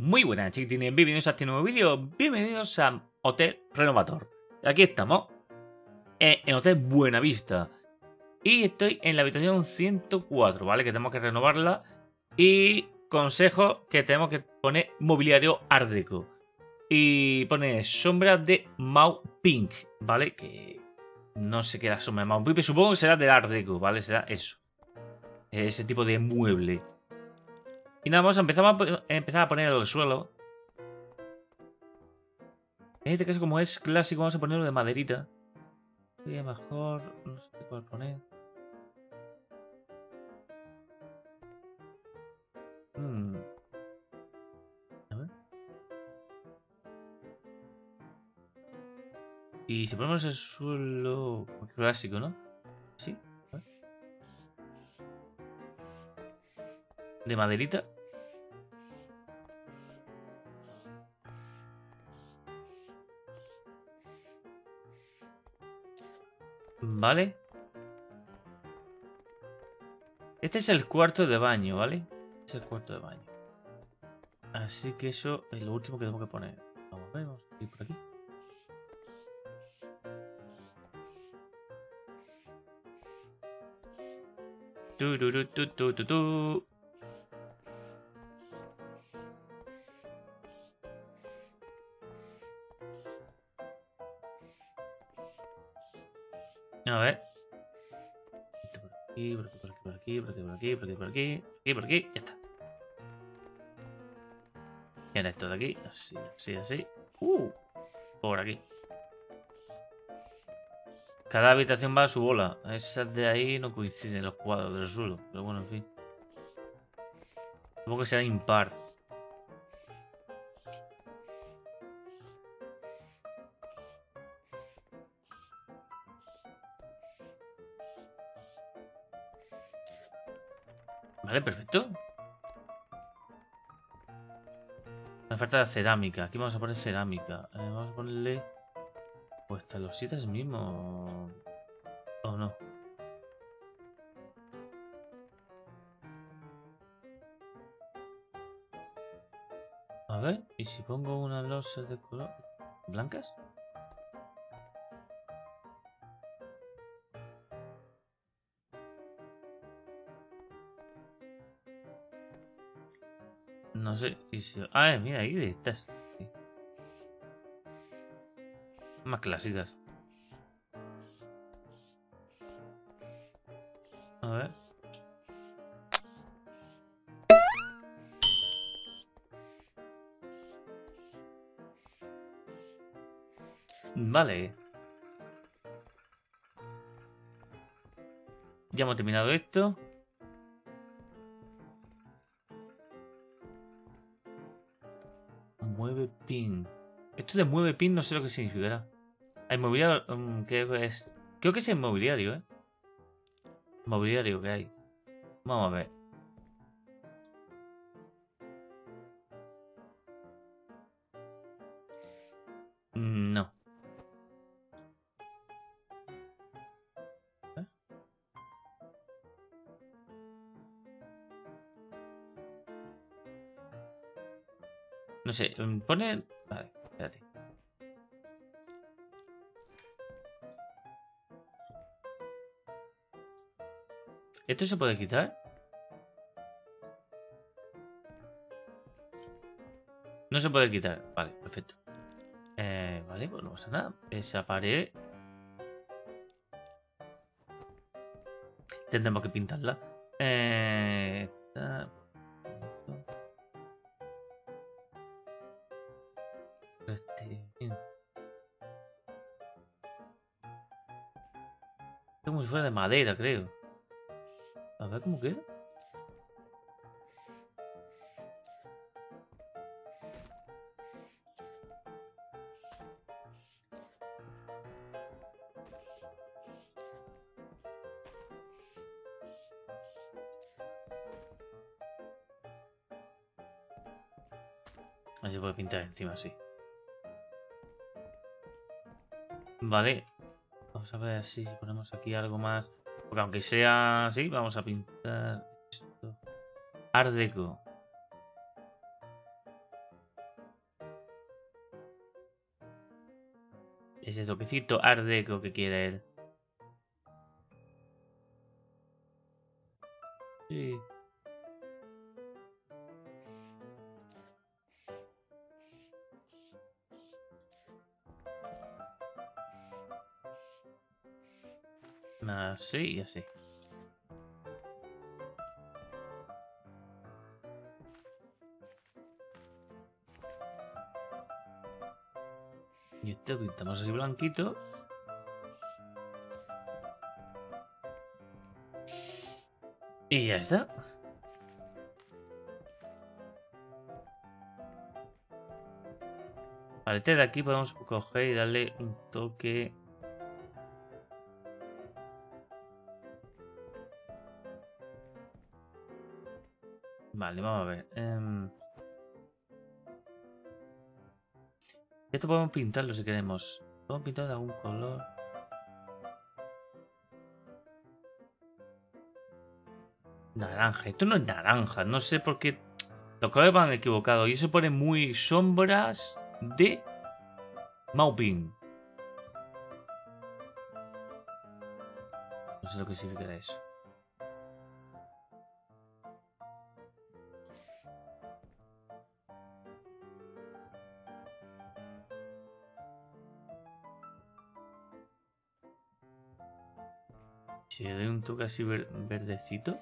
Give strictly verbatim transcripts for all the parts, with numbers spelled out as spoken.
Muy buenas chiquitines, bienvenidos a este nuevo vídeo, bienvenidos a Hotel Renovator. Aquí estamos, eh, en Hotel Buenavista. Y estoy en la habitación ciento cuatro, ¿vale? Que tenemos que renovarla. Y consejo que tenemos que poner mobiliario Art Deco. Y pone sombras de Mau Pink, ¿vale? Que no sé qué es la sombra de Mau Pink, pero supongo que será del Art Deco, ¿vale? Será eso. Ese tipo de mueble. Y nada, vamos a empezar a, empezar a poner el suelo. En este caso, como es clásico, vamos a ponerlo de maderita. Sería mejor... No sé cuál poner. Hmm. A ver. Y si ponemos el suelo clásico, ¿no? Sí. A ver. De maderita. Vale. Este es el cuarto de baño, ¿vale? Este es el cuarto de baño. Así que eso es lo último que tengo que poner. Vamos a ver, vamos a ir por aquí. Tu, tu, tu, tu, tu, tu, tu. A ver. Por aquí, por aquí, por aquí, por aquí, por aquí, por aquí, por aquí, por aquí, por aquí, ya está. Y ahora esto de aquí, así, así, así. Uh, por aquí. Cada habitación va a su bola. Esas de ahí no coinciden los cuadros del suelo. Pero bueno, en fin. Supongo que será impar. Vale, perfecto. Me falta la cerámica. Aquí vamos a poner cerámica. Eh, vamos a ponerle... Pues hasta los siete mismos. ¿O no? A ver, ¿y si pongo unas losas de color blancas? No sé. ¿Y si... Ah, mira, ahí estás. Sí. Más clásicas. A ver. Vale. Ya hemos terminado esto. Mueve pin. Esto de mueve pin no sé lo que significará. Hay mobiliario. Um, creo que es. Creo que es el mobiliario, ¿eh? Mobiliario que hay. Vamos a ver. No. ¿Eh? No sé. Pone. Vale, espérate. ¿Esto se puede quitar? No se puede quitar. Vale, perfecto. Eh, vale, pues no pasa nada. Esa pared. Tendremos que pintarla. Eh... Esta... Este... Es como si fuera de madera, creo. A ver cómo queda. Así se puede pintar encima, sí. Vale. Vamos a ver si ponemos aquí algo más. Porque aunque sea así, vamos a pintar esto. Art Deco. ese toquecito art deco que quiere él. Sí. Así y así. Y esto pintamos así blanquito. Y ya está. Vale, este de aquí podemos coger y darle un toque. Vale, vamos a ver. Um... Esto podemos pintarlo si queremos. Podemos pintar de algún color. Naranja. Esto no es naranja. No sé por qué. Los colores van equivocados. Y eso pone muy sombras de Maupin. No sé lo que significa eso. Si le doy un toque así ver verdecito.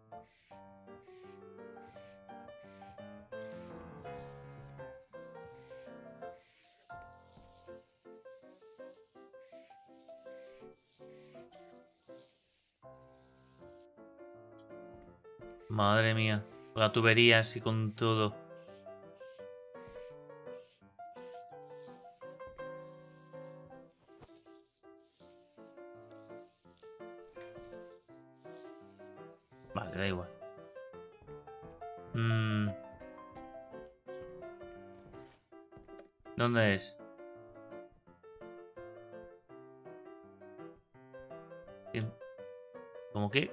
Madre mía, con la tubería así con todo. Vale, da igual. Mm. ¿Dónde es? ¿Cómo qué?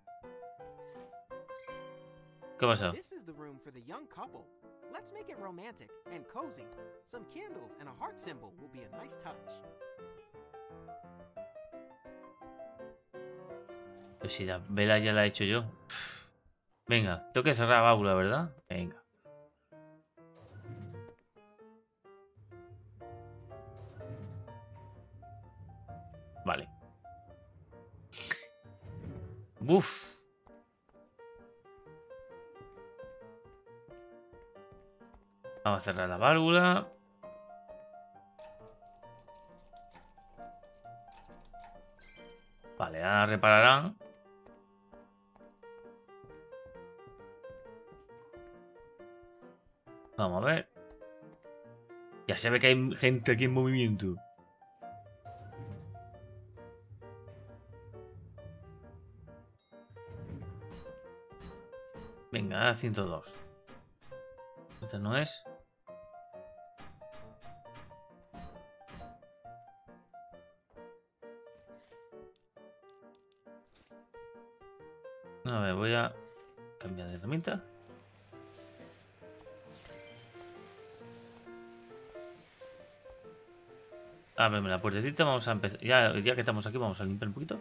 ¿Qué pasa? This is the room for the young couple. Let's make it romantic and cozy. Some candles and a heart symbol will be a nice touch. Pues si la vela ya la he hecho yo. Venga, tengo que cerrar la válvula, ¿verdad? Venga. Vale. Uf. Vamos a cerrar la válvula. Vale, ahora repararán. Vamos a ver. Ya se ve que hay gente aquí en movimiento. Venga, ciento dos. Esta no es. A ver, voy a cambiar de herramienta. Ábreme la puertecita, vamos a empezar. Ya, ya que estamos aquí, vamos a limpiar un poquito.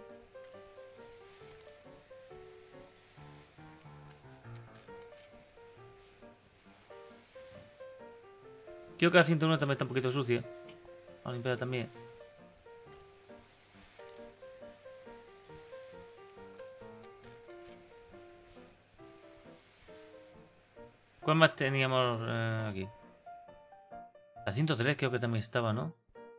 Creo que la ciento uno también está un poquito sucia. Vamos a limpiarla también. ¿Cuál más teníamos eh, aquí? La ciento tres creo que también estaba, ¿no?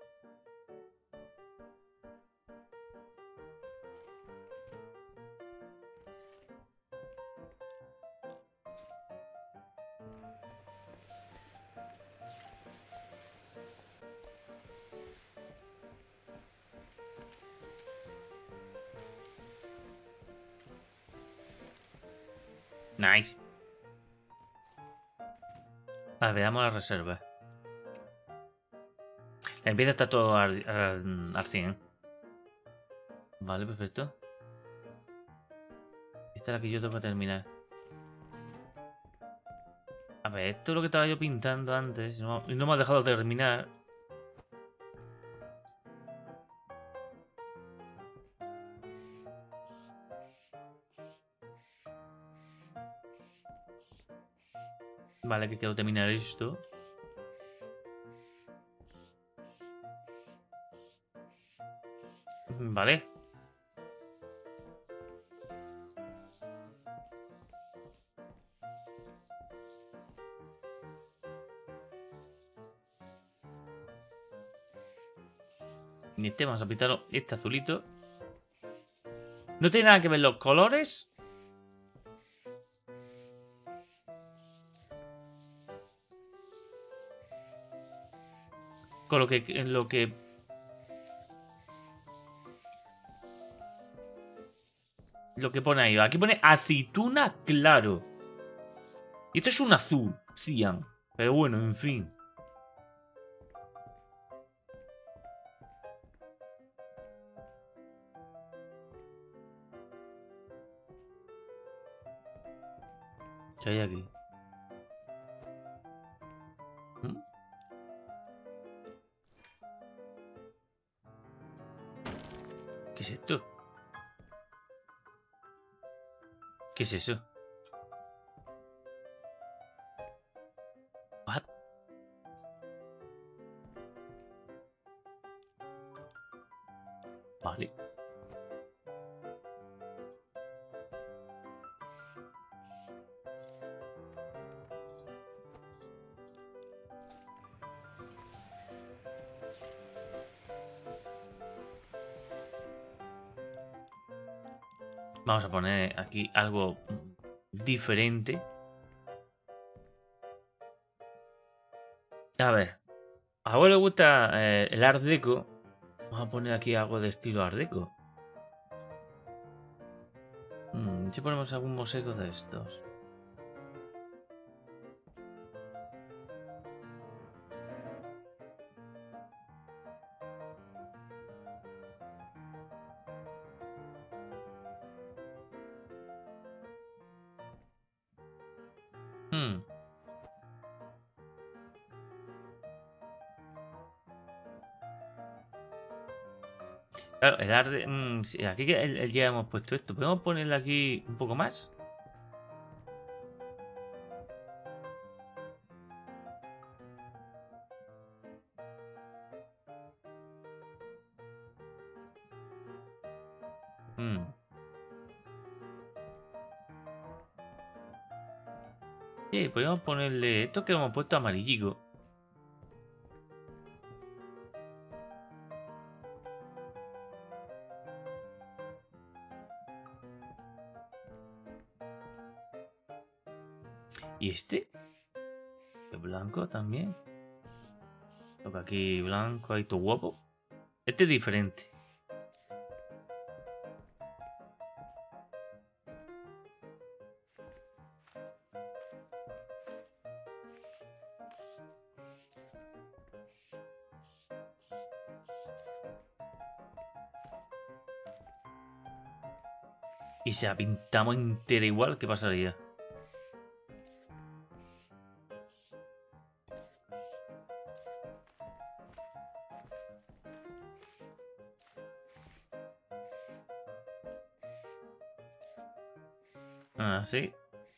Nice. A ver, veamos la reserva. La limpieza está todo al, al, al cien. Vale, perfecto. Esta es la que yo tengo que terminar. A ver, esto es lo que estaba yo pintando antes. No, y no me ha dejado terminar. Vale, que quiero terminar esto. Vale. Y este, vamos a pintarlo este azulito. No tiene nada que ver los colores. Con lo que, en lo que... Lo que pone ahí. Aquí pone aceituna claro. Y esto es un azul, cian. Pero bueno, en fin. ¿Qué hay aquí? ¿Mm? ¿Qué es esto? ¿Qué es eso? What? Vale. Vamos a poner aquí algo diferente. A ver. A vos le gusta eh, el Art Deco. Vamos a poner aquí algo de estilo Art Deco. Hmm, si ponemos algún mosaico de estos. Hmm. Claro, el arte. Mm, sí, aquí que el, el ya hemos puesto esto. ¿Podemos ponerle aquí un poco más? Mm. Sí, podemos ponerle esto que hemos puesto amarillico. ¿Y este? ¿El blanco también? Toca aquí blanco, ahí todo guapo. Este es diferente. Y si la pintamos entera igual, ¿qué pasaría? Ah, sí.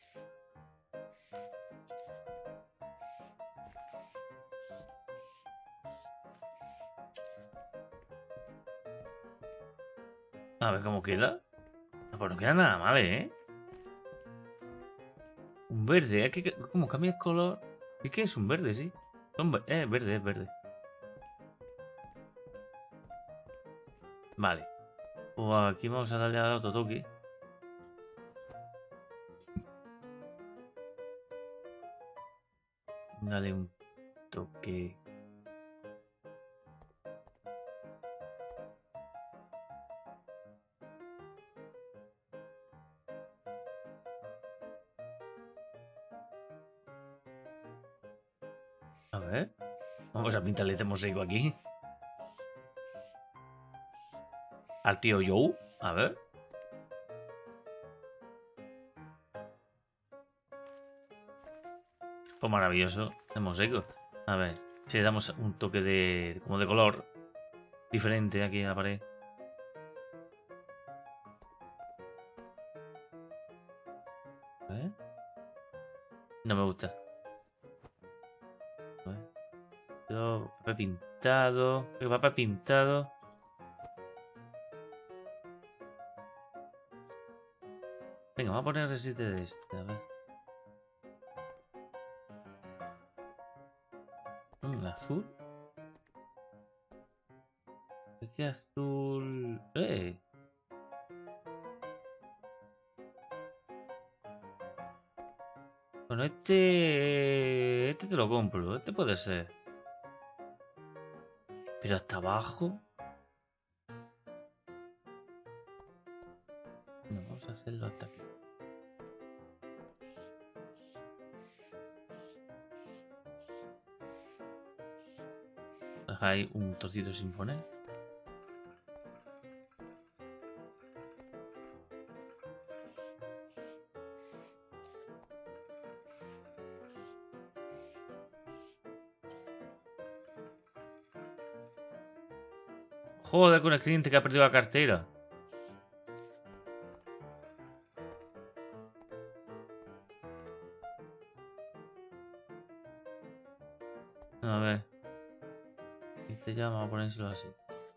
A ver cómo queda. Pues no queda nada mal, ¿eh? Un verde, ¿eh? ¿Qué- ¿Cómo cambia el color? ¿Y qué es un verde, sí? Son ver- eh, verde, es verde. Vale. Pues aquí vamos a darle al otro toque. Dale un toque. A ver. Vamos a pintarle este mosaico aquí. Al tío Joe. A ver. Pues maravilloso. El mosaico. A ver. Si le damos un toque de. Como de color. Diferente aquí en la pared. A ver. No me gusta. Pintado, papel pintado, el papel pintado. Venga, vamos a poner el sitio de este, a ver. Mm, azul. ¿Qué azul? ¡Eh! Bueno, este... Este te lo compro. Este puede ser. Pero hasta abajo... No, vamos a hacerlo hasta aquí. Deja ahí un trocito sin poner. Joder, con el cliente que ha perdido la cartera. A ver. Este ya vamos a ponérselo así.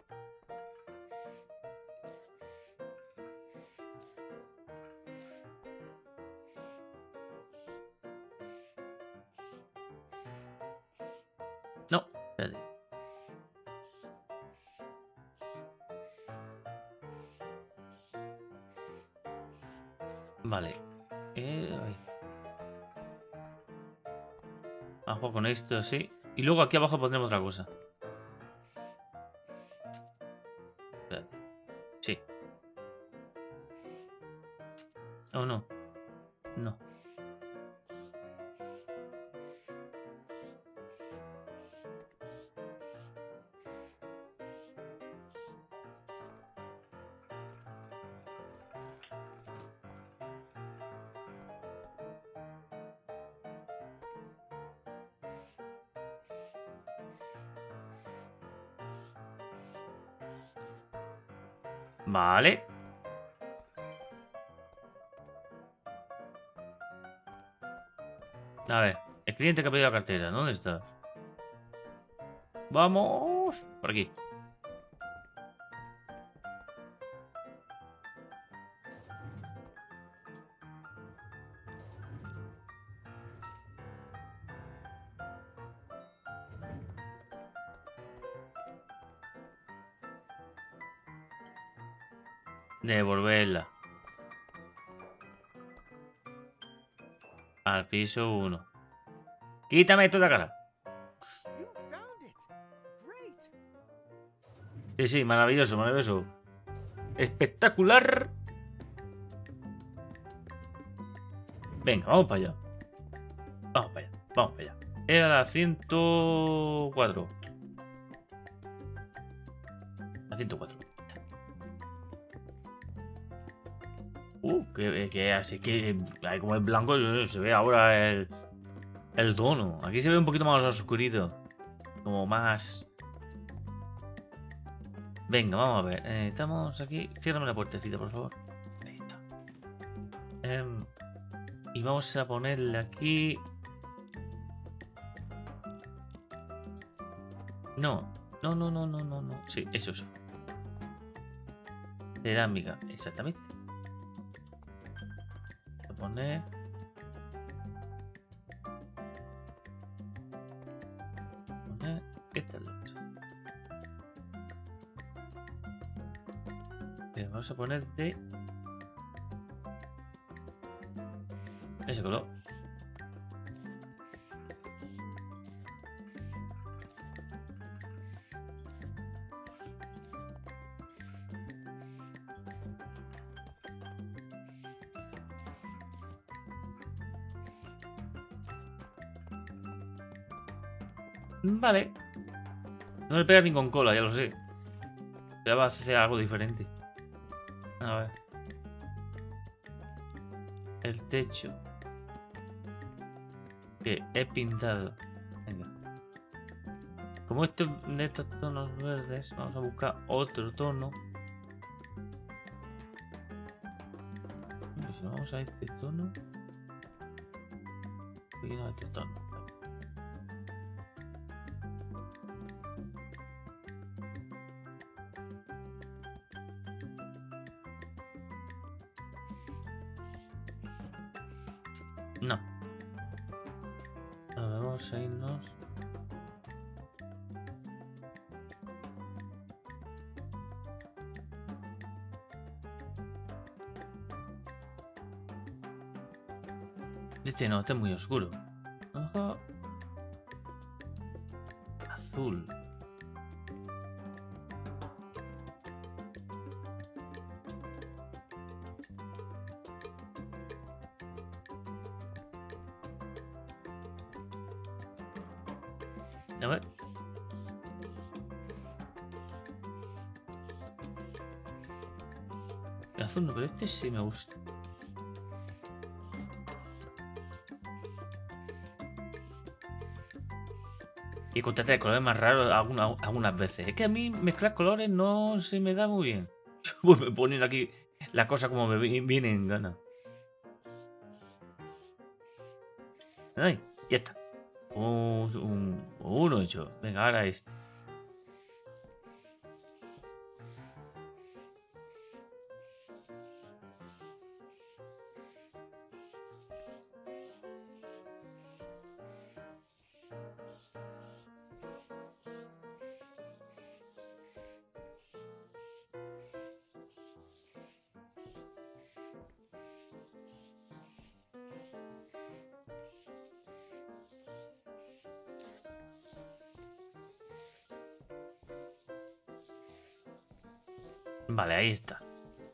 No, espérate. Vale. Eh, ahí. Abajo con esto así. Y luego aquí abajo pondremos otra cosa. Espérate. Sí. Oh, no. No. Vale. A ver, el cliente que ha pedido la cartera, ¿dónde está? Vamos. Por aquí. Devolverla. Al piso uno. Quítame toda cara. You found it. Great. Sí, sí, maravilloso, maravilloso. Espectacular. Venga, vamos para allá. Vamos para allá, vamos para allá. Era la ciento cuatro. La ciento cuatro. Uh, que, que así que como es blanco se ve ahora el, el tono. Aquí se ve un poquito más oscurito. Como más... Venga, vamos a ver. Eh, estamos aquí. Ciérrame la puertecita, por favor. Ahí está. Eh, y vamos a ponerle aquí... No. No, no, no, no, no, no. Sí, eso es. Cerámica, exactamente. Voy a poner... poner... Esta es la otra. Bien, vamos a poner de... ese color. Vale. No le pega ni con cola, ya lo sé. Ya va a hacer algo diferente. A ver. El techo. Que he pintado. Venga. Como esto de estos tonos verdes, vamos a buscar otro tono. Y si vamos a este tono. Y no a este tono. No. A ver, vamos a irnos. Este no, este es muy oscuro. Ajá. Azul. A ver. El azul no, pero este sí me gusta. Y contraste de colores más raros alguna, algunas veces. Es que a mí mezclar colores no se me da muy bien. Pues me ponen aquí la cosa como me viene en gana. Ay, ya está. Un, un, uno hecho. Venga, ahora este. Vale, ahí está.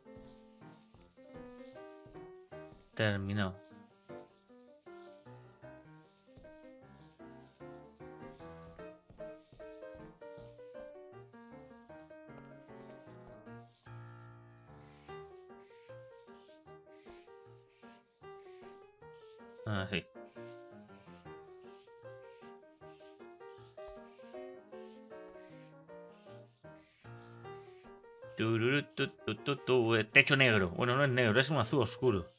Terminado. Así. Tururu, tu, tu, tu, tu. Techo negro. Bueno, no es negro, es un azul oscuro.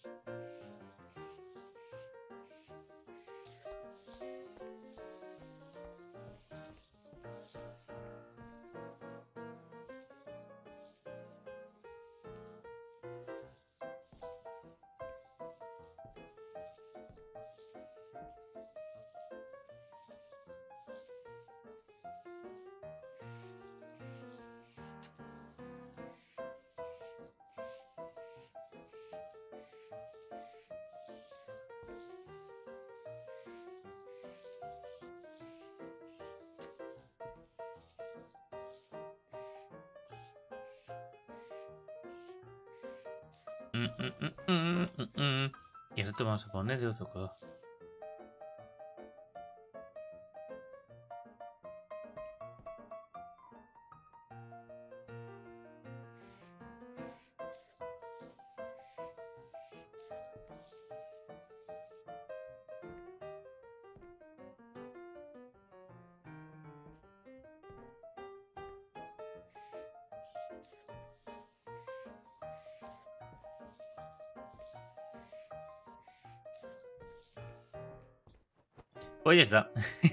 Mm, mm, mm, mm, mm, mm. Y esto vamos a poner de otro color. Pues ya está.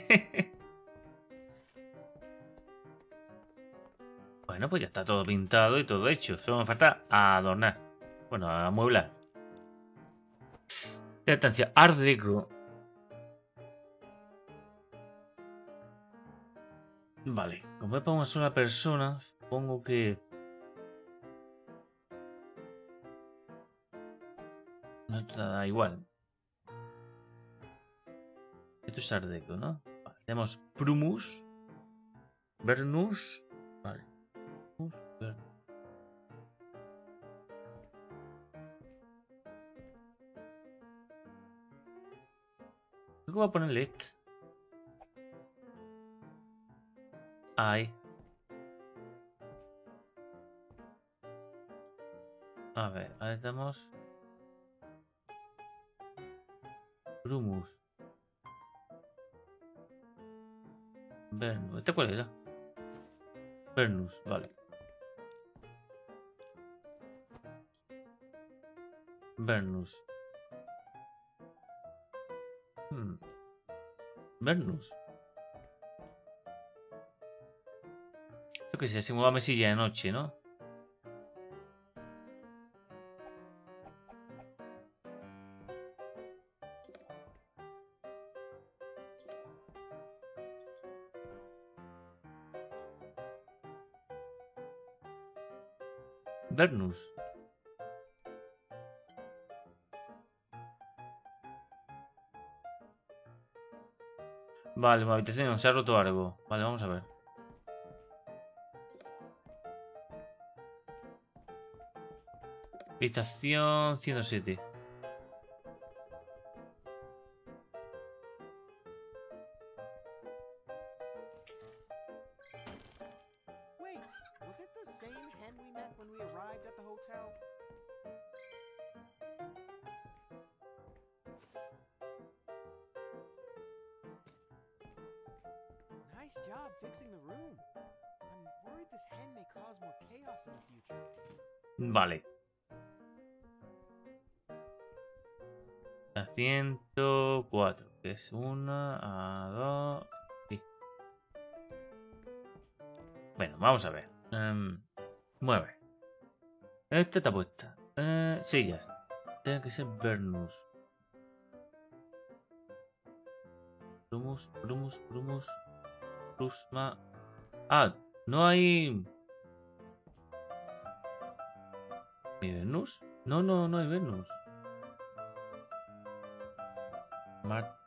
Bueno, pues ya está todo pintado y todo hecho. Solo me falta adornar. Bueno, amueblar. La estancia Art Deco. Vale, como es para una sola persona, supongo que... No te da igual. Esto es Art Deco, ¿no? Vale, tenemos Prumus. Vernus. Vale. Prumus, Vernus. Creo que voy a ponerle este. Ahí. A ver, ahí tenemos... Prumus. Vernus. ¿Este cuál era? Vernus, vale. Vernus. Hmm. Vernus. Esto que se simula mesilla de noche, ¿no? Vernus. Vale, una habitación, se ha roto algo. Vale, vamos a ver. Habitación ciento siete. Wait, was it the same hen we met when we arrived at the hotel? Nice job fixing the room. I'm worried this hen may cause more chaos in the future. Vale. A ciento cuatro. Que es una, a dos. Sí. Bueno, vamos a ver. Um, mueve. Esta está puesta. Eh, sillas. Tiene que ser Vernus. Prumus, Prumus, Prumus. Plusma. Ah, no hay. ¿Hay Venus? No, no, no hay Venus. Mar...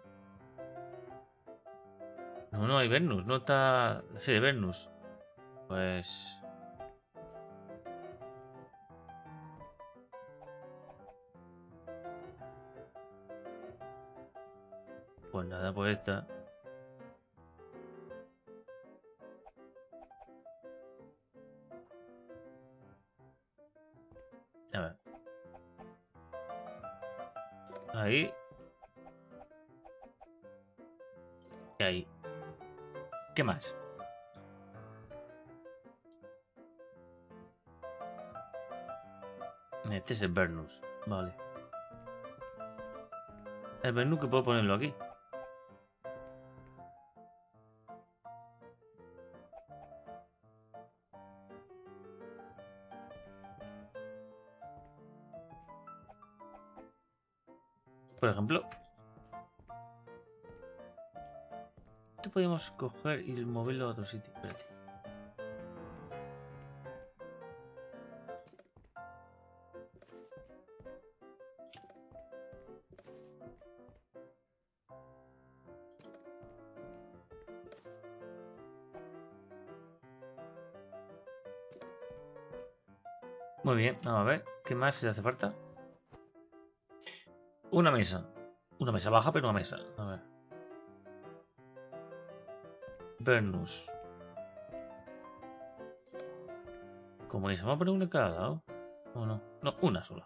No, no hay Venus. No está la serie Venus. Pues. Pues nada, pues esta. A ver. Ahí. Y ahí. ¿Qué más? Este es el Vernus. Vale. El Vernus que puedo ponerlo aquí. Por ejemplo. Esto podemos coger y moverlo a otro sitio. Espérate. Muy bien, vamos a ver. ¿Qué más se hace falta? Una mesa. Una mesa baja, pero una mesa. A ver. Vernus. ¿Cómo es? ¿Vamos a poner una en cada lado? ¿O no? No, una sola.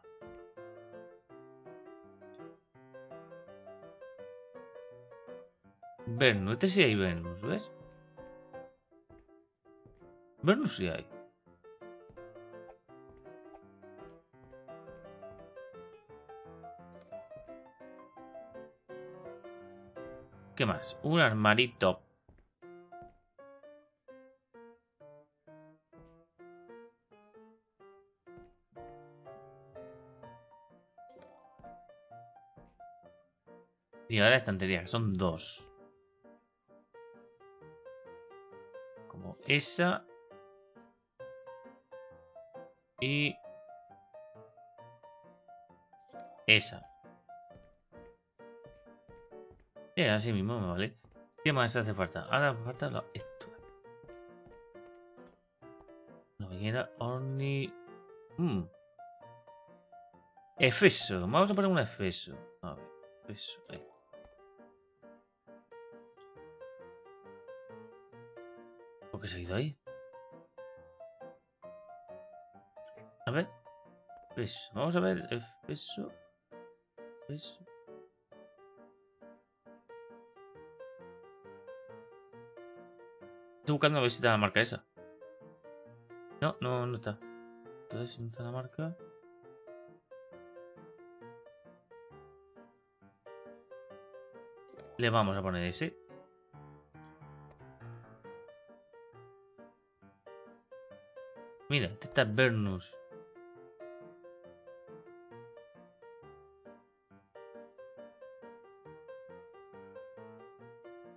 Vernus. Este sí hay Vernus, ¿ves? Vernus sí hay. ¿Qué más? Un armarito. Y ahora la estantería, que son dos. Como esa. Y esa. Sí, así mismo me vale. ¿Qué más hace falta? Ahora hace falta lo... esto. Una bañera Orni. Mm. Efeso. Vamos a poner un Efeso. A ver. Efeso. Ahí. ¿Por qué se ha ido ahí? A ver. Efeso. Vamos a ver. Efeso. Efeso. Estoy buscando a ver si está la marca esa. No, no, no está. Entonces, si no está la marca. Le vamos a poner ese. Mira, este está Vernus.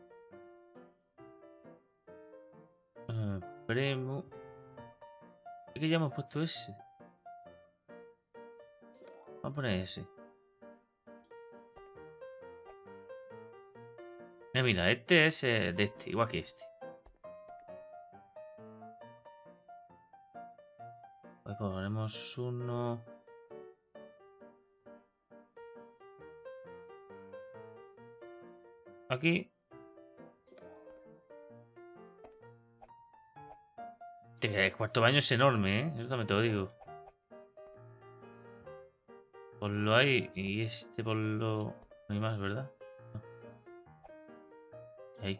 Uh, Premo. Es que ya hemos puesto ese. Vamos a poner ese. Mira, mira, este es eh, de este, igual que este. Pues ponemos uno. Aquí. El cuarto baño es enorme, ¿eh? Eso también te lo digo. Ponlo ahí y este ponlo... No hay más, ¿verdad? No. Ahí.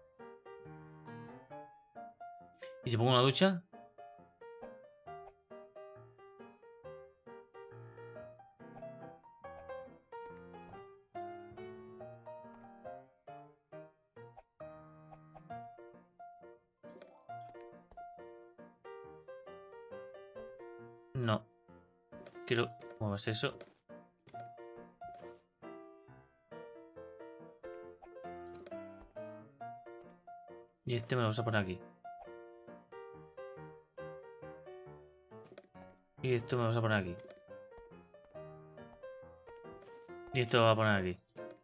¿Y si pongo una ducha? No. Quiero... ¿Cómo es eso? Y este me lo vamos a poner aquí. Y esto me lo vamos a poner aquí. Y esto lo voy a poner aquí.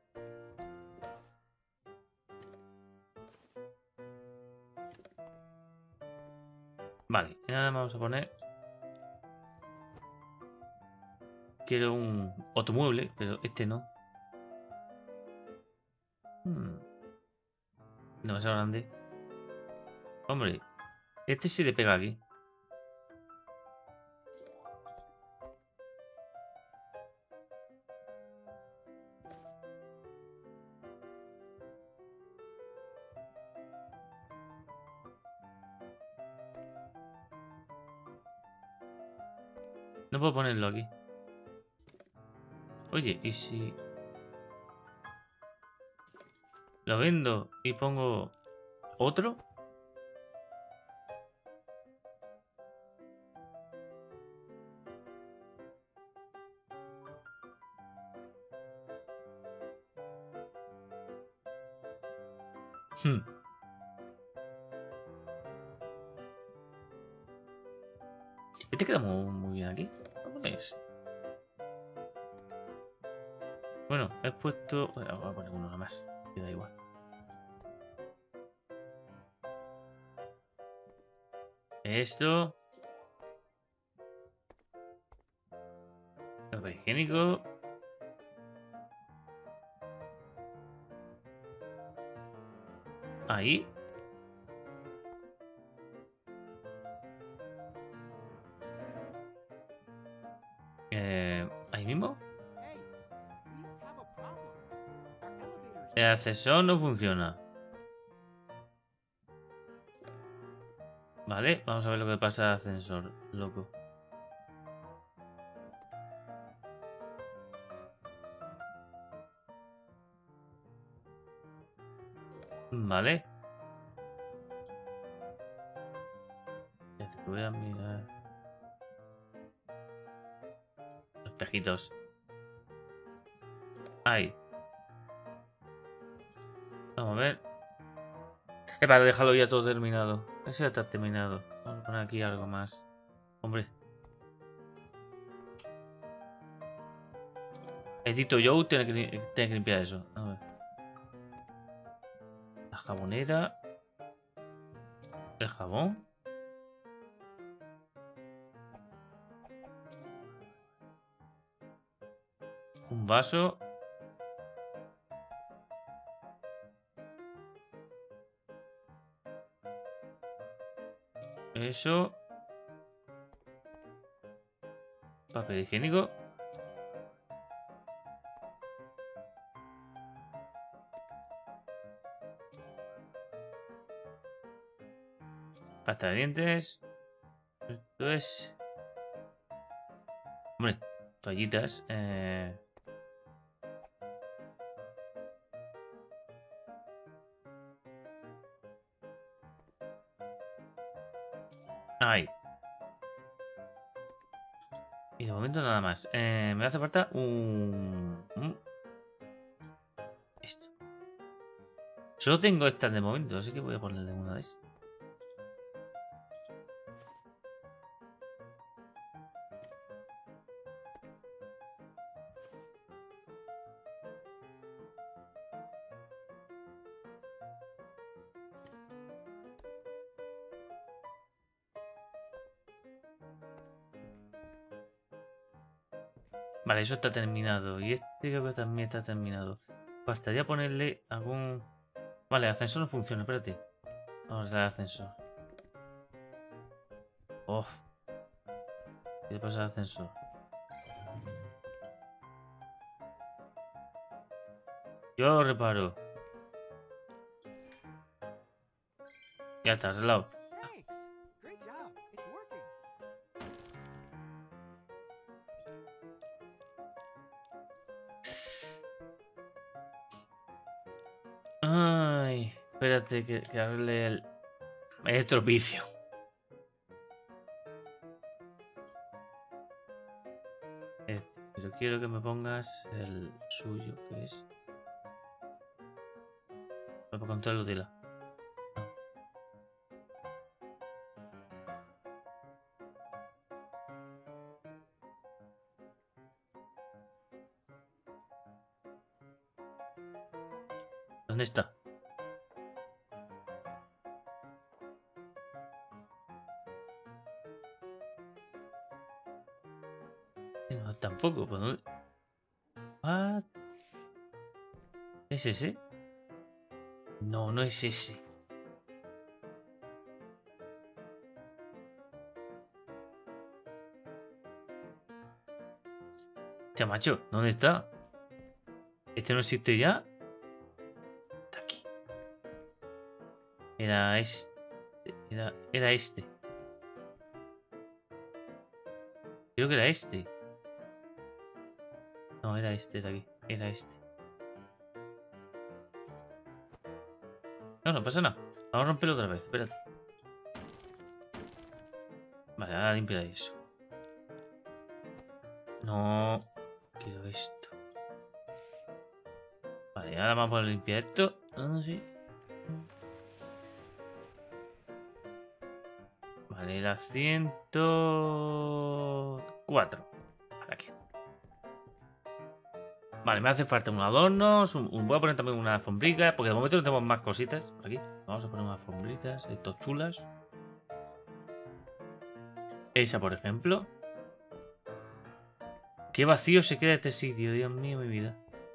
Vale, y ahora vamos a poner... Quiero un otro mueble, pero este no. Hmm. Demasiado grande. Hombre, este sí le pega aquí. No puedo ponerlo aquí. Oye, ¿y si lo vendo y pongo otro? Hmm. Este queda muy, muy bien aquí. ¿Cómo es? Bueno, he puesto... Bueno, voy a poner uno nada más. Queda igual. Esto. Papel higiénico. Ahí. Eh, ahí mismo. Hey, we have a problem. Our elevator is El ascensor no funciona. Vale, vamos a ver lo que pasa al ascensor, loco. Vale. Ya te voy a mirar. Los espejitos. Ahí. Vamos a ver. Eh, para dejarlo ya todo terminado. Eso ya está terminado. Vamos a poner aquí algo más. Hombre. El Tito Joe tiene que, tiene que limpiar eso. A ver. La jabonera. El jabón. Un vaso. Eso. Papel higiénico. Pasta de dientes. Esto es... Hombre, toallitas. Eh... Ahí. Y de momento nada más. Eh, me hace falta un... un... Esto. Solo tengo estas de momento, así que voy a ponerle una de estas. Vale, eso está terminado. Y este creo que también está terminado. Bastaría ponerle algún... Vale, el ascensor no funciona, espérate. Vamos a darle al ascensor. Oh. ¿Qué le pasa al ascensor? Yo lo reparo. Ya está, arreglado. Thanks. Great job. It's working. Ay, espérate que, que arregle el... el estropicio. Este, pero quiero que me pongas el suyo, que es... Para control de utila. ¿Dónde está? No, tampoco. ¿Por dónde? What? ¿Es ese? No, no es ese. Hostia, macho, ¿dónde está? ¿Este no existe ya? Está aquí. Era este. Era, era este. Creo que era este. No, era este de aquí. Era este. No, no pasa nada. Vamos a romperlo otra vez. Espérate. Vale, ahora limpiar eso. No. Quiero esto. Vale, ahora vamos a limpiar esto. Ah, sí. Vale, era ciento cuatro. Vale, aquí. Vale, me hace falta un adorno. Un, un, voy a poner también una alfombrica. Porque de momento no tenemos más cositas por aquí. Vamos a poner unas alfombritas. Estos chulas. Esa, por ejemplo. Qué vacío se queda este sitio. Dios mío, mi vida.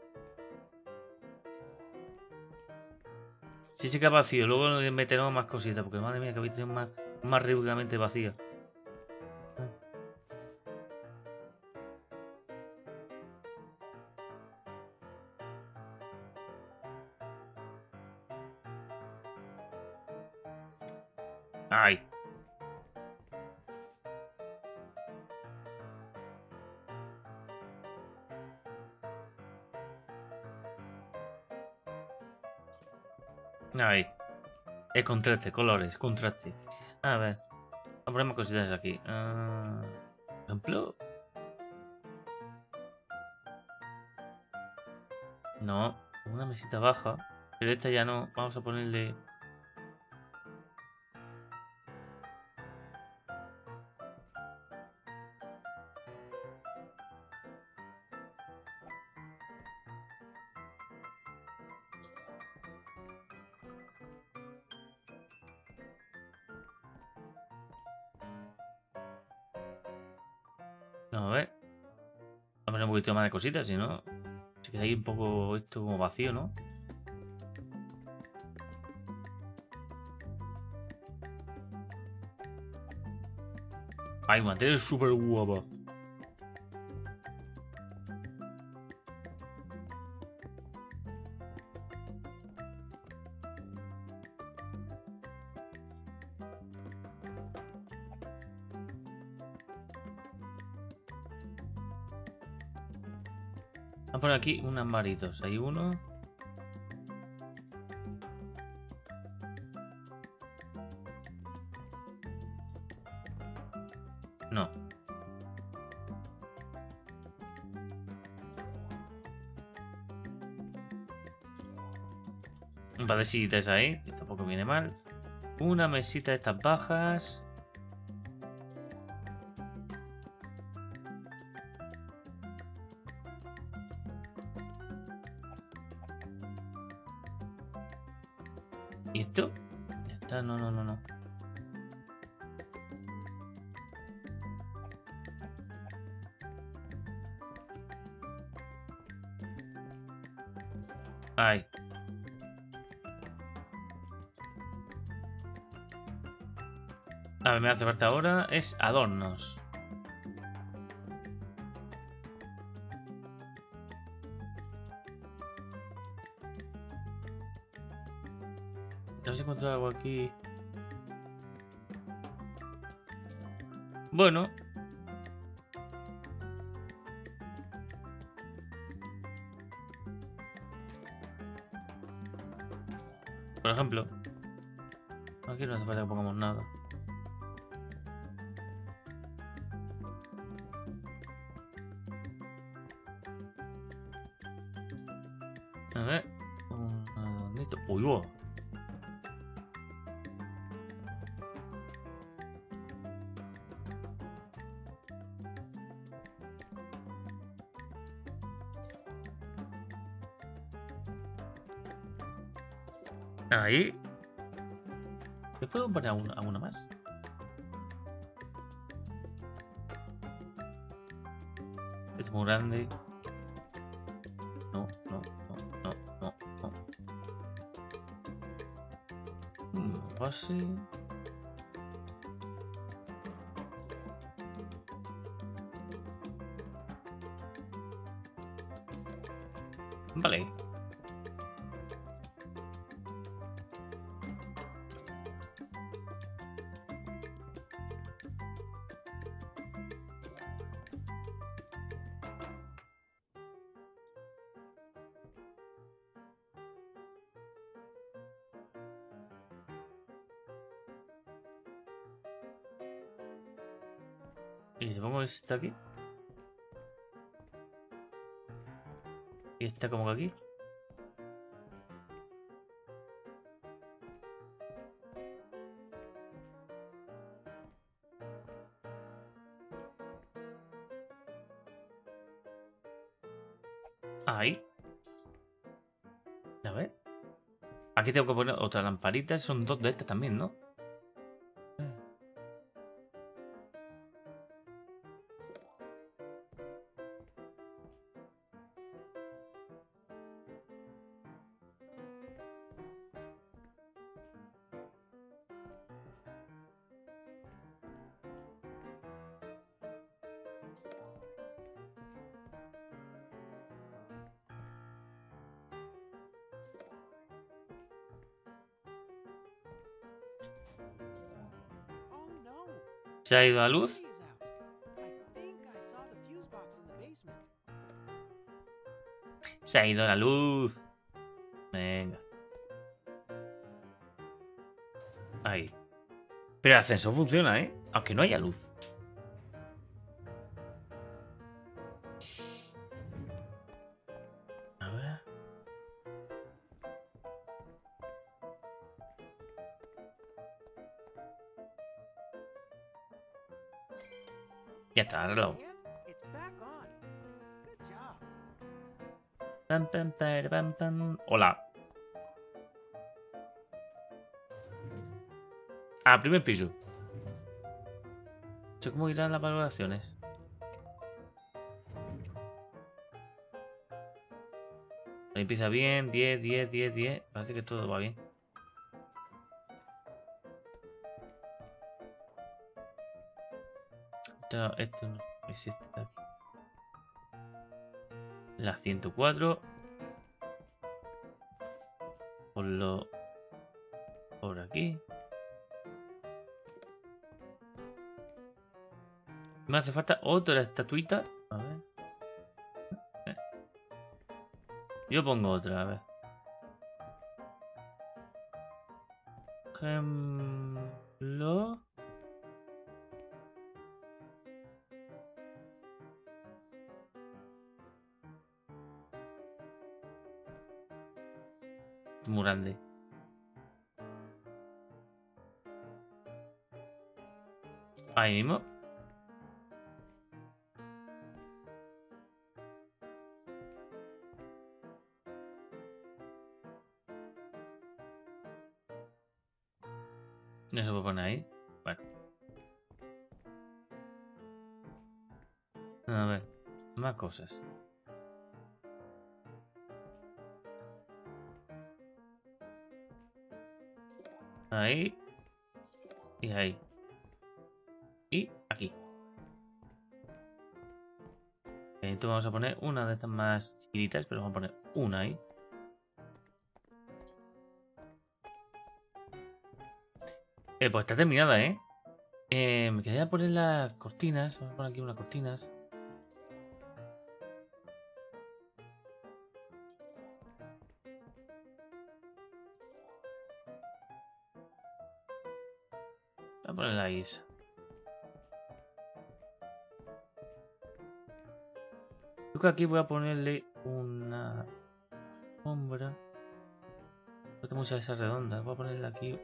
Si se queda vacío. Luego le meteremos más cositas. Porque madre mía, que habitación más, más ridículamente vacía. Ay. Ay. Es contraste, colores, contraste. A ver. Vamos a poner más cositas aquí. Uh, por ejemplo. No. Una mesita baja. Pero esta ya no. Vamos a ponerle. No, a ver. Vamos a poner un poquito más de cositas, si no. Se queda ahí un poco esto como vacío, ¿no? Ay, materia es súper guapa. Vamos a poner aquí unos maritos. Hay uno. No. Un par de sillitas ahí, que tampoco viene mal. Una mesita de estas bajas. ¿Y esto? Ya está, no, no, no, no. Ahí. A ver, me hace falta ahora es adornos. No sé si encuentro algo aquí. Bueno. Por ejemplo. Aquí no hace falta que pongamos nada. A ver. Un adornito. Uy, wow. Ahí. ¿Le puedo poner a una, a una más? Es muy grande. No, no, no, no, no, no. Hmm, base. Vale. Y si pongo esta aquí. Y esta como que aquí. Ahí. A ver. Aquí tengo que poner otra lamparita. Son dos de estas también, ¿no? Oh no! ¿Se ha ido la luz? Fuse is out. I think I saw the fuse box in the basement. Se ha ido la luz. Venga. Ahí. Pero el ascensor funciona, ¿eh? Aunque no haya luz. A ver. Ya está, arreglado. And it's back on. Good job. Pam, pam, pam, pam, pam. Hola. Ah, primer piso. No sé cómo irán las valoraciones. La limpieza bien, diez, diez, diez, diez. Parece que todo va bien. Esto, esto no es este de aquí. La ciento cuatro. Por lo. Por aquí. Me hace falta otra estatuita. A ver. Eh. Yo pongo otra, a ver. Ejemplo. Muy grande. Ahí mismo. No se puede poner ahí. Bueno. A ver. Más cosas. Ahí. Y ahí. Y aquí. Entonces vamos a poner una de estas más chiquitas, pero vamos a poner una ahí. Eh, pues está terminada, ¿eh? eh me quería poner las cortinas. Vamos a poner aquí unas cortinas. Voy a ponerla ahí esa. Creo que aquí voy a ponerle una sombra. No tengo mucha esa redonda. Voy a ponerle aquí.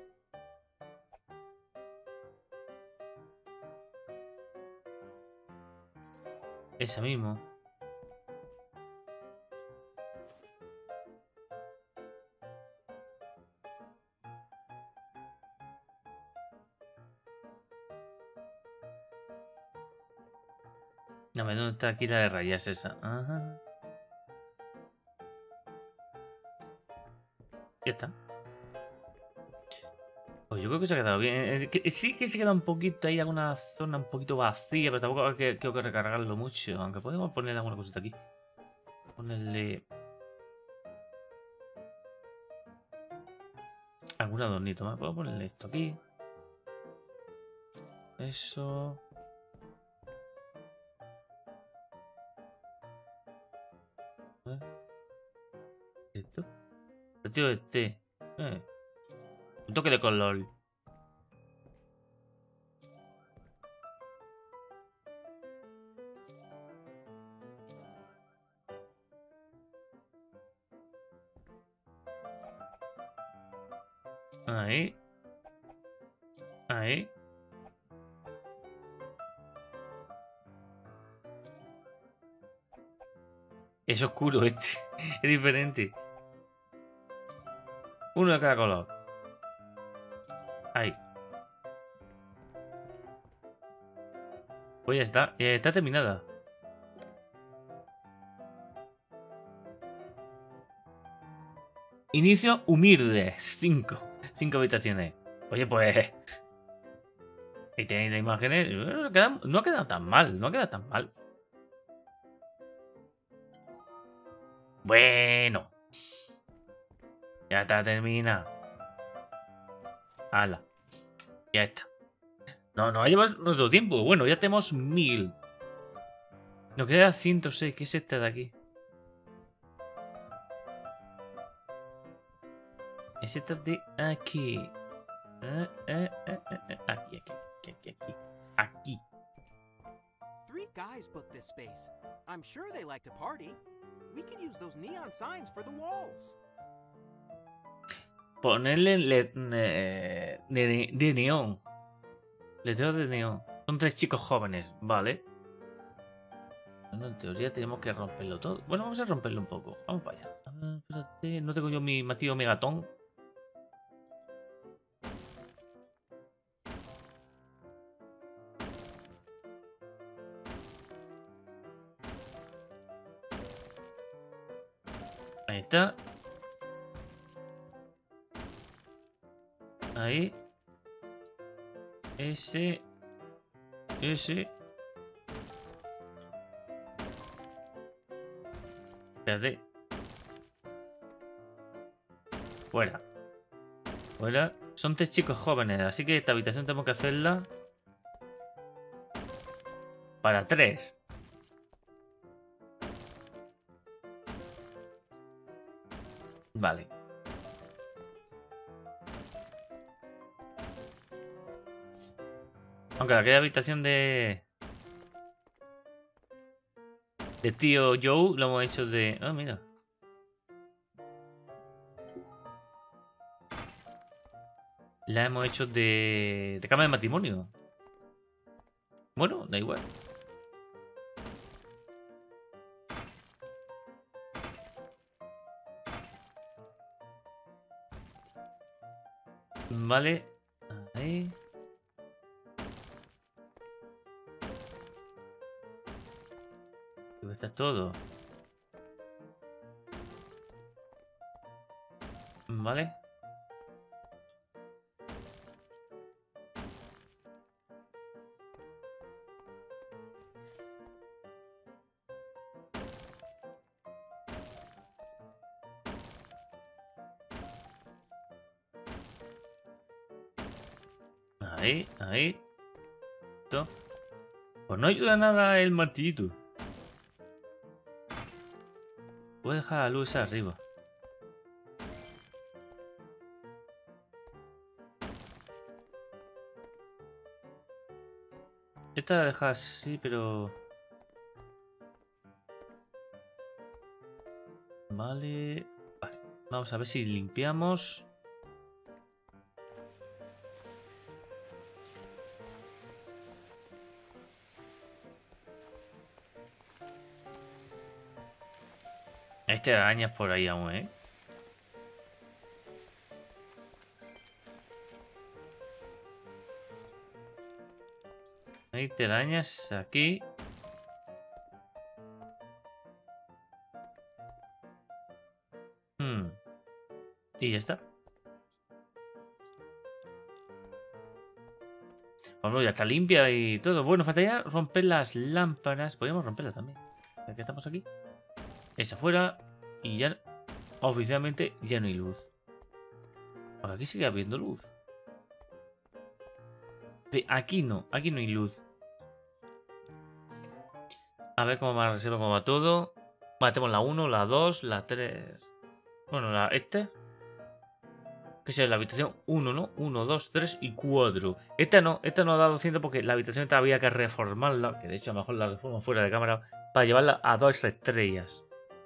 Esa mismo. A ver, ¿dónde está aquí la de rayas esa? Ajá. Ya está. Pues yo creo que se ha quedado bien. Sí que se queda un poquito ahí, alguna zona un poquito vacía, pero tampoco hay que, tengo que recargarlo mucho. Aunque podemos ponerle alguna cosita aquí. Ponerle algún adornito más. Puedo ponerle esto aquí. Eso. ¿Esto? El tío de té. Eh. Un toque de color. Ahí. Ahí. Es oscuro este. Es diferente. Uno de cada color. Ahí. Pues ya está. Eh, está terminada. Inicio humilde. Cinco. Cinco habitaciones. Oye, pues. Ahí tenéis las imágenes. No ha quedado tan mal. No ha quedado tan mal. Bueno. Ya está terminada. Hala. Ya está. No, no, llevas nuestro tiempo. Bueno, ya tenemos mil. Nos queda ciento seis. ¿Qué es este de aquí? Es este de aquí. Eh, eh, eh, eh. Aquí, aquí, aquí, aquí, aquí. Aquí. Three guys booked this space. I'm sure they like to party. We could use those neon signs for the walls. Ponerle le, ne, de, de neón. Letreros de neón. Son tres chicos jóvenes, vale. Bueno, en teoría tenemos que romperlo todo. Bueno, vamos a romperlo un poco. Vamos para allá. A ver, espérate. No tengo yo mi matido megatón. Ahí está. Ahí. Ese. Ese. Espérate. Fuera. Fuera. Son tres chicos jóvenes, así que esta habitación tenemos que hacerla para tres. Vale. Aunque aquella habitación de... De tío Joe lo hemos hecho de... Ah, mira. La hemos hecho de... De cama de matrimonio. Bueno, da igual. Vale. Ahí. Está todo. Vale. Ahí, ahí. Esto. Pues no ayuda nada el martillito. Voy a dejar la luz esa arriba. Esta la dejas así, pero... Vale. Vale. Vamos a ver si limpiamos. Hay telarañas por ahí aún, ¿eh? Hay telarañas aquí. Hmm. Y ya está. Bueno, ya está limpia y todo. Bueno, faltaría romper las lámparas. Podríamos romperlas también. Ya que estamos aquí. Esa fuera. Y ya... Oficialmente ya no hay luz. Por aquí sigue habiendo luz. Aquí no. Aquí no hay luz. A ver cómo va la reserva, cómo va todo. Vale, tenemos la uno, la dos, la tres. Bueno, la este. Que sea la habitación uno, ¿no? uno, dos, tres y cuatro. Esta no, esta no da doscientos porque la habitación esta había que reformarla. Que de hecho a lo mejor la reformo fuera de cámara. Para llevarla a dos estrellas.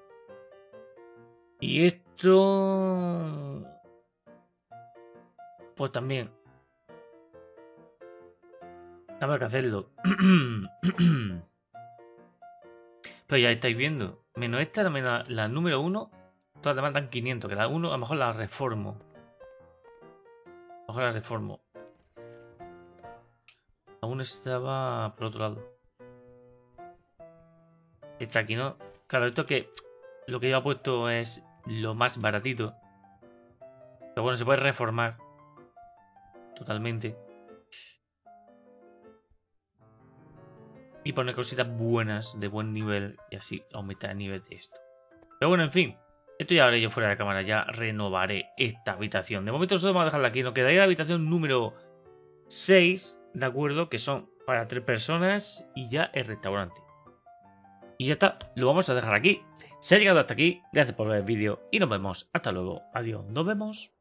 Y esto... Pues también. Habrá que hacerlo. Pero ya estáis viendo. Menos esta, también la, la número uno. Todas las demás dan quinientos. Que la uno a lo mejor la reformo. A lo mejor la reformo. Aún estaba por otro lado. Está aquí, ¿no? Claro, esto que... Lo que yo he puesto es lo más baratito. Pero bueno, se puede reformar. Totalmente. Y poner cositas buenas, de buen nivel. Y así aumentar el nivel de esto. Pero bueno, en fin. Esto ya haré yo fuera de cámara. Ya renovaré esta habitación. De momento nosotros vamos a dejarla aquí. Nos quedaría la habitación número seis. De acuerdo. Que son para tres personas. Y ya el restaurante. Y ya está. Lo vamos a dejar aquí. Si ha llegado hasta aquí, gracias por ver el vídeo. Y nos vemos. Hasta luego. Adiós. Nos vemos.